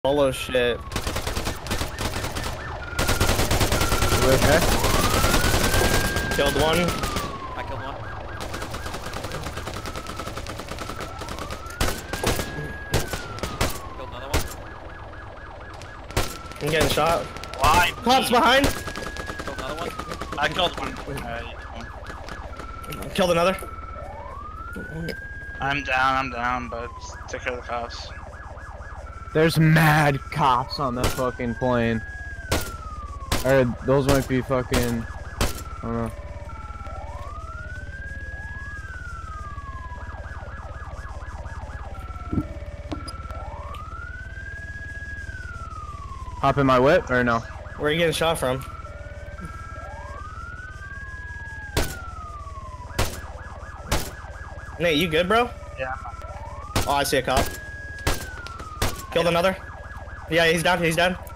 Solo shit. You okay? Killed one. I killed one. Killed another one. I'm getting shot. Why? Cops behind. Killed another one. I killed one. Killed another. I'm down, but take care of the cops. There's mad cops on that fucking plane. Or those might be fucking, I don't know. Hop in my whip or no? Where are you getting shot from? Nate, you good, bro? Yeah. Oh, I see a cop. Killed another. Yeah, he's down. He's down.